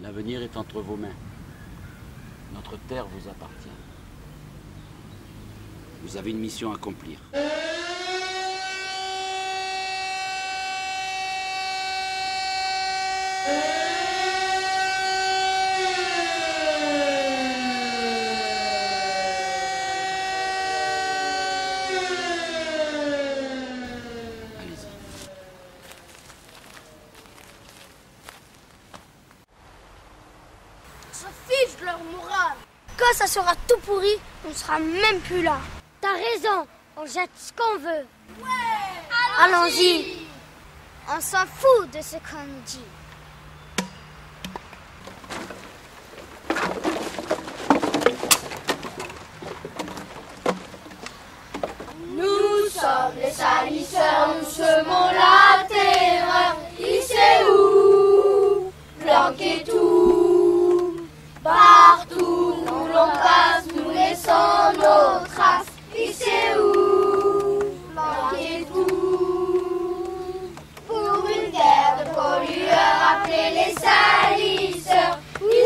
L'avenir est entre vos mains. Notre terre vous appartient. Vous avez une mission à accomplir. Quand ça sera tout pourri, on sera même plus là. T'as raison, on jette ce qu'on veut. Ouais, allons-y. On s'en fout de ce qu'on nous dit. Nous sommes les salisseurs, nous semons la terreur. Il sait où planquer tout. Partout où l'on passe, nous laissons nos traces. Il sait où planquer tout. Pour une guerre de pollueurs appelée les salisseurs.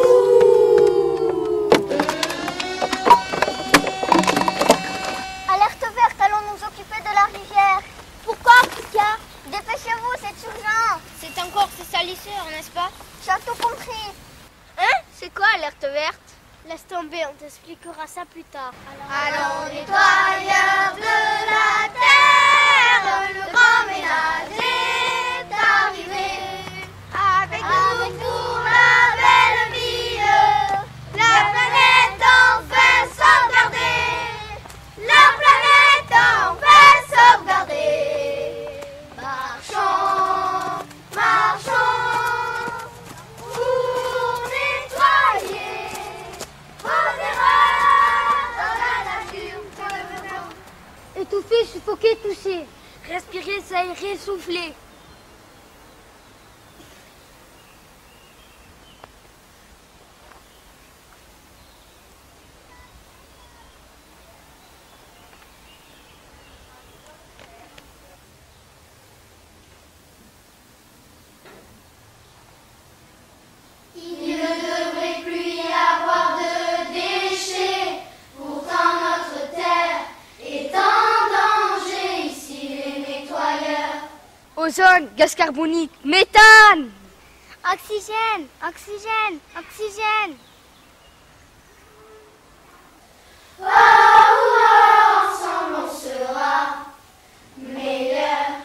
Alerte verte, allons nous occuper de la rivière. Pourquoi, Kika? Dépêchez-vous, c'est urgent. C'est encore ces salisseurs, n'est-ce pas? Tu as tout compris. Hein? C'est quoi alerte verte? Laisse tomber, on t'expliquera ça plus tard. Allons nettoyeurs de la terre, le grand ménage est arrivé. Avec nous pour la belle vie, la planète enfin sauvegardée. La planète enfin sauvegardée. Marchons, marchons, pour nettoyer vos erreurs dans la nature. Étouffer, suffoquer, tousser. Respirer, s'aérer, souffler. Il ne devrait plus y avoir de déchets. Pourtant notre terre est en danger. Ici les nettoyeurs. Ozone, gaz carbonique, méthane. Oxygène, oxygène, oxygène. Ensemble on sera meilleurs.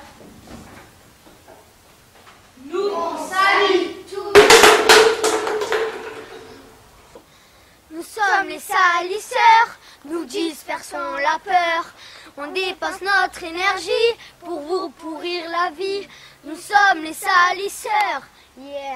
Nous on salit tout. Nous sommes les salisseurs, nous dispersons la peur. On dépense notre énergie pour vous pourrir la vie. Nous sommes les salisseurs. Yeah.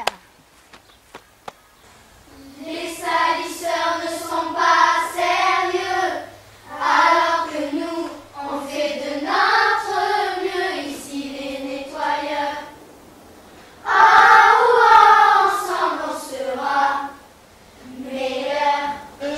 Les salisseurs ne sont pas sérieux, alors que nous, on fait de notre mieux ici les nettoyeurs. Ensemble on sera meilleurs.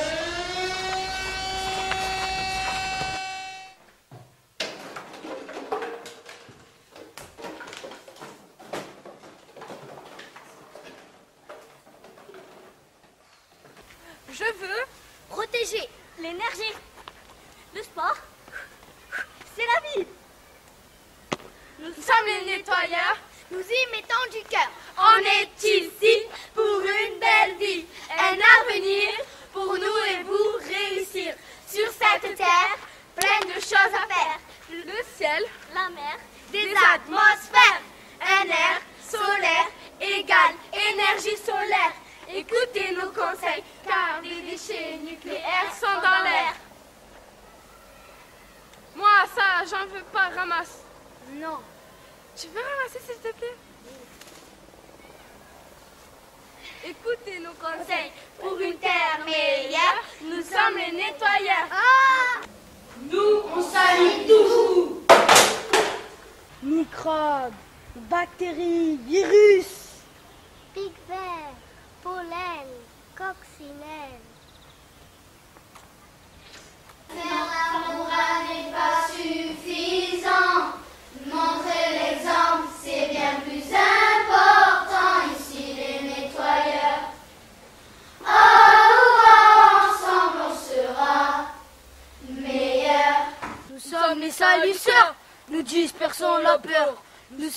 Je veux protéger l'énergie. Le sport, c'est la vie. Nous sommes les nettoyeurs, nous y mettons du cœur. On est ici pour une belle vie, un avenir pour nous et vous réussir. Sur cette terre, pleine de choses à faire. Le ciel, la mer, des atmosphères, un air solaire égale énergie solaire. Écoutez nos conseils, car les déchets nucléaires sont dans l'air. Moi, ça, j'en veux pas, ramasse. Non. Tu veux ramasser, s'il te plaît? Écoutez nos conseils, pour une terre meilleure, nous sommes les nettoyeurs. Nous, on salit tout. Microbes, bactéries, virus. Pic vert, pollen, coccinelle. Faire l'amour n'est pas suffisant. Montrer l'exemple, c'est bien plus important. Ici, les nettoyeurs.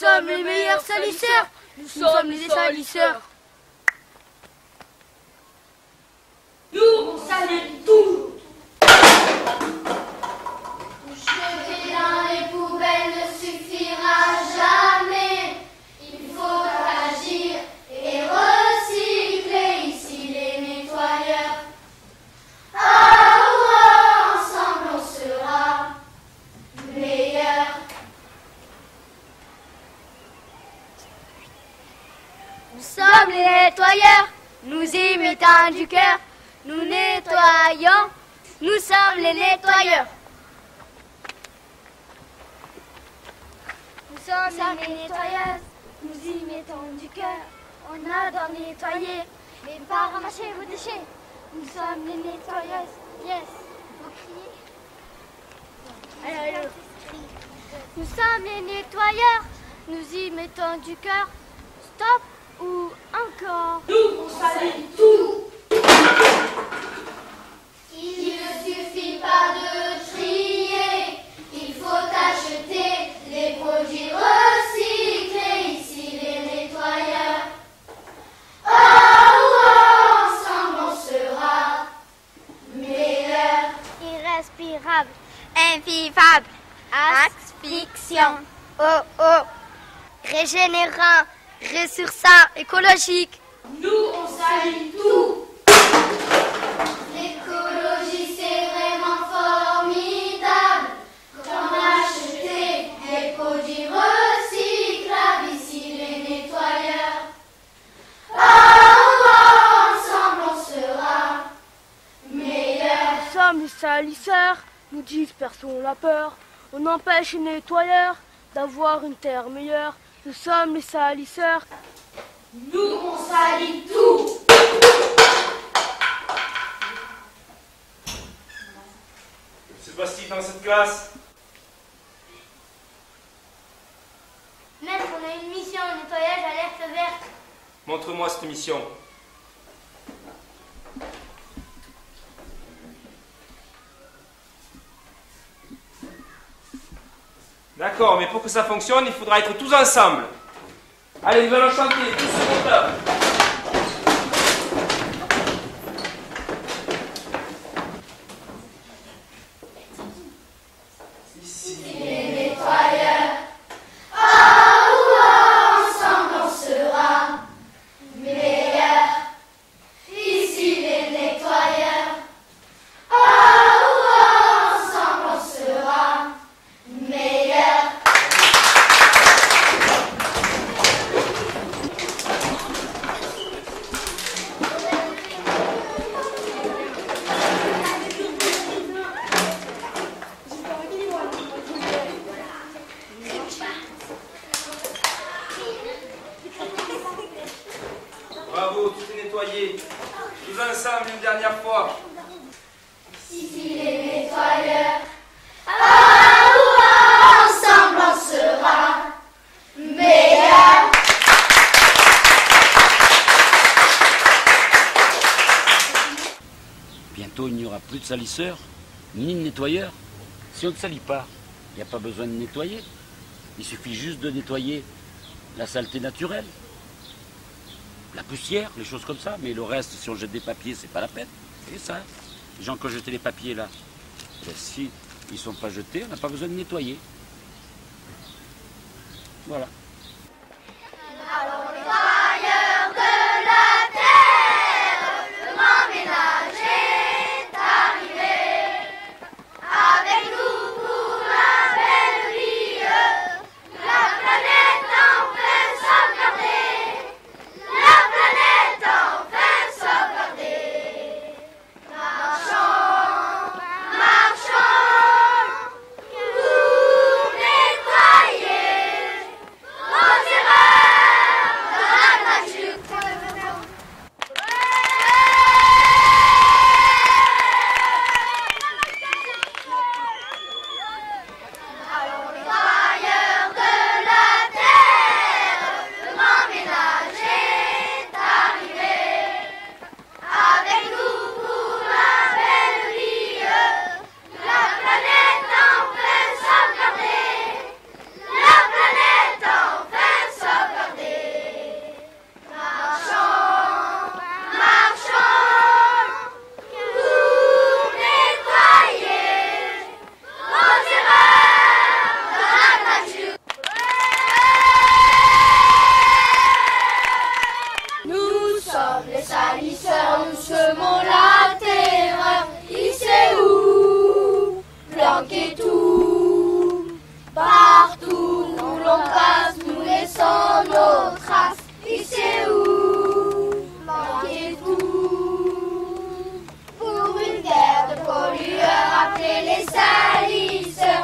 sommes les meilleurs salisseurs. Nous sommes les salisseurs. Nous, on salue tout. Jeter dans les poubelles ne suffira jamais. Il faut agir et recycler ici les nettoyeurs. Ah, oh, ensemble on sera meilleurs. Nous sommes les nettoyeurs. Nous y mettons du cœur. Nous nettoyons. Nous sommes les nettoyeurs. Nous sommes les nettoyeuses, nous y mettons du cœur. On adore nettoyer, mais pas ramasser vos déchets. Nous sommes les nettoyeuses, yes. Vous criez. Allez. Nous sommes les nettoyeurs, nous y mettons du cœur. Stop ou encore. Nous, on salue tout. Il ne suffit pas de trier, il faut acheter les produits recyclés, ici les nettoyeurs. Oh, oh, ensemble on sera meilleurs. Irrespirable, Invivable. asphyxiant, Oh oh. Régénérant. Ressourçant. Écologique. Nous, on salue tout. L'écologie, c'est vraiment formidable. Comme acheter des produits recyclables, ici les nettoyeurs. Oh, oh, ensemble on sera meilleurs. Nous sommes les salisseurs. Nous dispersons la peur. On empêche les nettoyeurs d'avoir une terre meilleure. Nous sommes les salisseurs. Nous, on salue tout. Que se passe-t-il dans cette classe? Maître, on a une mission de nettoyage alerte verte. Montre-moi cette mission. D'accord, mais pour que ça fonctionne, il faudra être tous ensemble. Allez, nous allons chanter, tous ce monde-là. Ici. Les nettoyeurs. Oh, oh, ensemble on sera meilleurs. Ici les nettoyeurs. Oh, oh, ensemble on sera meilleurs. Bravo, tout est nettoyé. Tous ensemble une dernière fois. Ici les nettoyeurs. Oh, oh, ensemble on sera meilleurs. Bientôt, il n'y aura plus de salisseurs, ni de nettoyeurs. Si on ne salit pas, il n'y a pas besoin de nettoyer. Il suffit juste de nettoyer la saleté naturelle, la poussière, les choses comme ça. Mais le reste, si on jette des papiers, c'est pas la peine. C'est ça. Les gens qui ont jeté les papiers là, ben, si ils ne sont pas jetés, on n'a pas besoin de nettoyer. Voilà. Nettoyeurs de la terre, le grand ménage est arrivé. Avec nous pour la belle vie, la planète enfin sauvegardée. La planète enfin sauvegardée. Marchons, marchons, pour nettoyer sommes les salisseurs, nous semons la terreur. Ici où planquer tout, partout où l'on passe, nous laissons nos traces. Ici où planquer tout, pour une guerre de pollueurs appelée les salisseurs.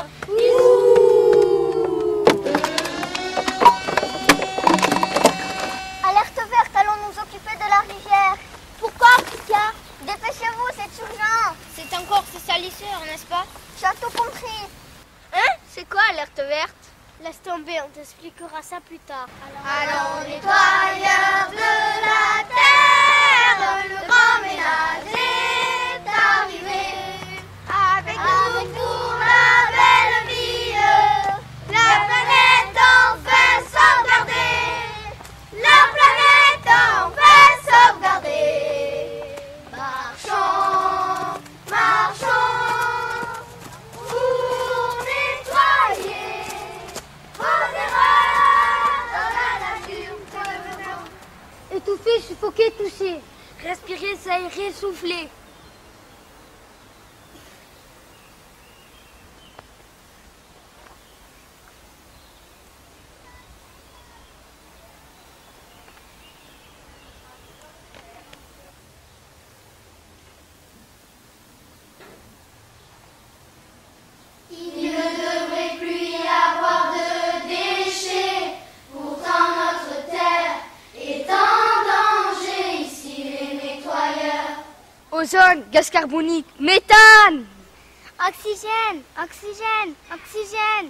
Alerte verte, allons nous occuper de la rivière. Pourquoi, Pika? Dépêchez-vous, c'est urgent. C'est encore ces salisseurs, n'est-ce pas? Tu as tout compris. Hein? C'est quoi alerte verte? Laisse tomber, on t'expliquera ça plus tard. Allons nettoyeurs de la terre, le grand ménage est arrivé. Avec nous pour la belle vie, la planète enfin sauvegardée. La planète enfin sauvegardée. Marchons, marchons pour nettoyer vos erreurs dans la nature. Étouffer, suffoquer, tousser. Respirer, s'aérer, souffler. Il ne devrait plus y avoir de déchets. Pourtant notre terre est en danger. Ici les nettoyeurs. Ozone, gaz carbonique, méthane. Oxygène, oxygène, oxygène.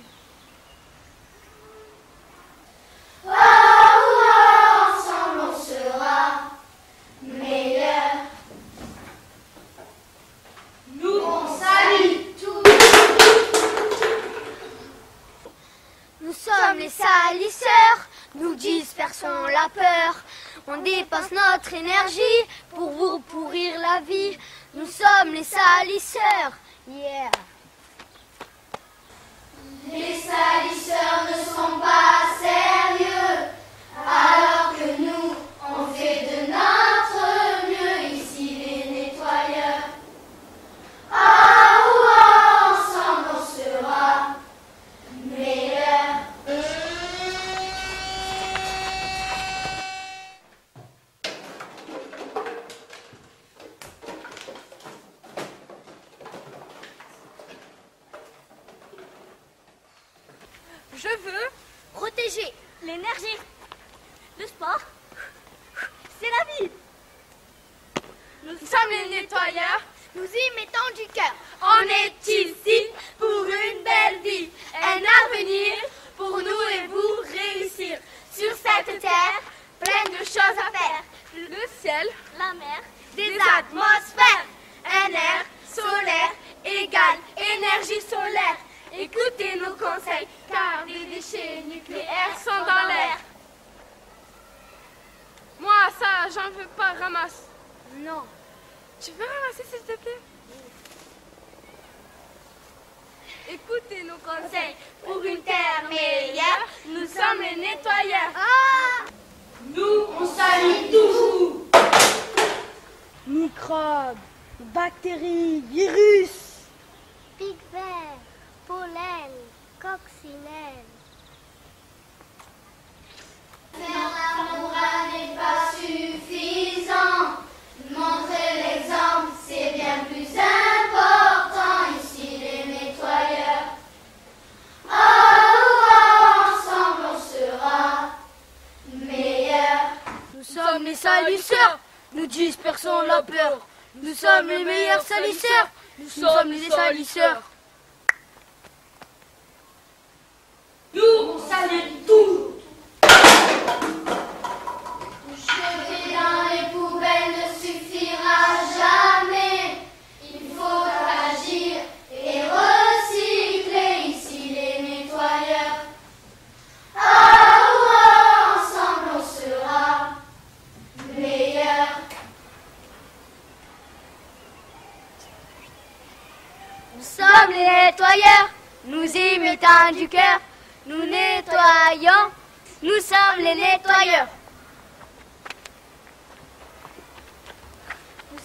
Oh, oh, ensemble on sera meilleurs. Nous on salue tout. Nous sommes les salisseurs, nous dispersons la peur. On dépasse notre énergie pour vous pourrir la vie. Nous sommes les salisseurs. Yeah. Les salisseurs ne sont pas sérieux, alors que nous, on fait de notre mieux ici les nettoyeurs. Ah, oh, ensemble on sera meilleurs. Je veux protéger l'énergie. Le sport, c'est la vie. Nous sommes les nettoyeurs. Nous y mettons du cœur. On est ici pour une belle vie. Un avenir pour nous et vous réussir. Sur cette terre, plein de choses à faire. Le ciel, la mer, des atmosphères. Un air solaire égale énergie solaire. Écoutez nos conseils, car les déchets nucléaires sont dans l'air. Moi, ça, j'en veux pas, ramasse. Non. Tu veux ramasser, s'il te plaît? Écoutez nos conseils pour une terre meilleure. Nous sommes les nettoyeurs. Nous, on salue toujours. Microbes, bactéries, virus. Pic vert, pollen, coccinelle. Faire l'amour n'est pas suffisant. Montrer l'exemple, c'est bien plus important. Ici les nettoyeurs. Oh, oh, ensemble on sera meilleurs. Nous sommes les salisseurs. Nous dispersons la peur. Nous sommes les meilleurs salisseurs. Nous sommes les salisseurs. Nous, on salue tout. Jeter dans les poubelles ne suffira jamais. Il faut agir et recycler. Ici les nettoyeurs. Oh, oh, ensemble on sera meilleurs. Nous sommes les nettoyeurs, nous y mettons du cœur. Nous nettoyons, nous sommes les nettoyeurs.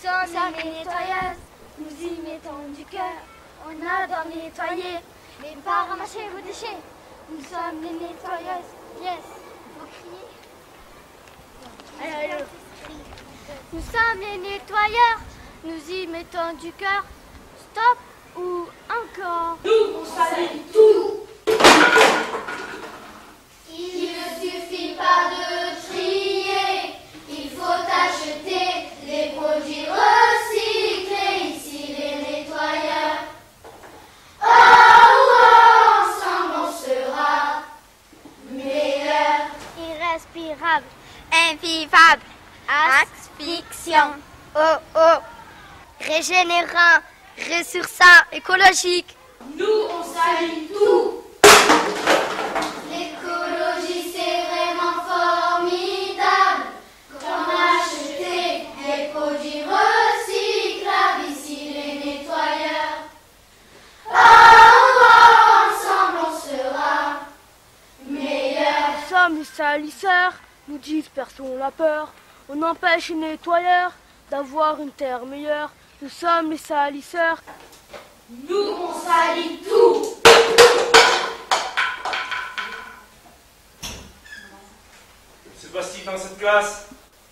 sommes les nettoyeuses, nous y mettons du cœur. On adore nettoyer, mais pas ramasser vos déchets. Nous sommes les nettoyeuses. Yes, faut crier. Allez. Nous sommes les nettoyeurs, nous y mettons du cœur. Stop ou encore? Nous, on salit tout. Il ne suffit pas de trier, il faut acheter les produits recyclés, ici les nettoyeurs. Oh, oh, ensemble on sera meilleurs. Irrespirable, invivable, asphyxiant. Oh oh, régénérant, ressourçant, écologique. Nous, on salit tout. L'écologie c'est vraiment formidable. Comme acheter des produits recyclables, ici les nettoyeurs. Oh, oh, ensemble on sera meilleurs. Nous sommes les salisseurs, nous dispersons la peur. On empêche les nettoyeurs d'avoir une terre meilleure. Nous sommes les salisseurs. Nous, on salit tout. Se passe-t-il dans cette classe?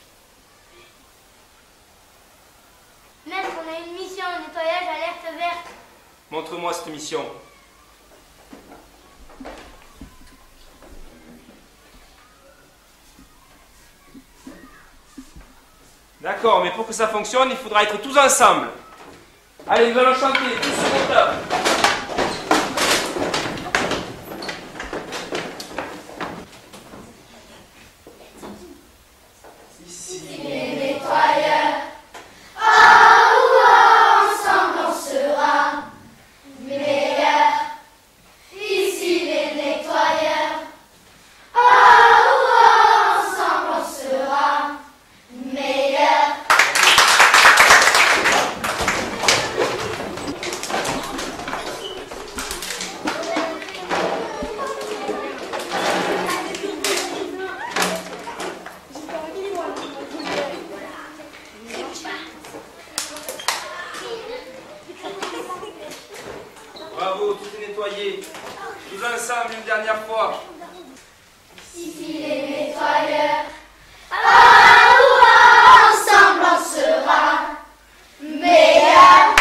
Maître, on a une mission, nettoyage alerte verte. Montre-moi cette mission. D'accord, mais pour que ça fonctionne, il faudra être tous ensemble. Allez, nous allons chanter, tous sur mon tas. Ici. Les nettoyeurs. Oh, oh, ensemble on sera meilleurs. Ici les nettoyeurs. Oh, oh, ensemble on sera meilleurs. Bravo, tout est nettoyé. Tous ensemble une dernière fois. Ici les nettoyeurs. Oh, oh, ensemble on sera meilleurs.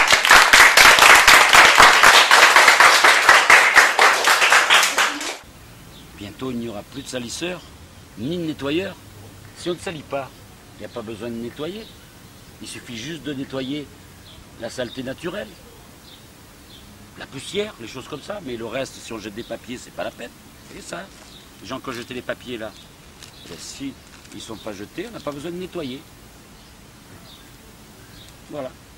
Bientôt, il n'y aura plus de salisseurs, ni de nettoyeurs. Si on ne salit pas, il n'y a pas besoin de nettoyer. Il suffit juste de nettoyer la saleté naturelle. La poussière, les choses comme ça. Mais le reste, si on jette des papiers, c'est pas la peine. C'est ça. Les gens qui ont jeté les papiers là, ben, si ils ne sont pas jetés, on n'a pas besoin de nettoyer. Voilà.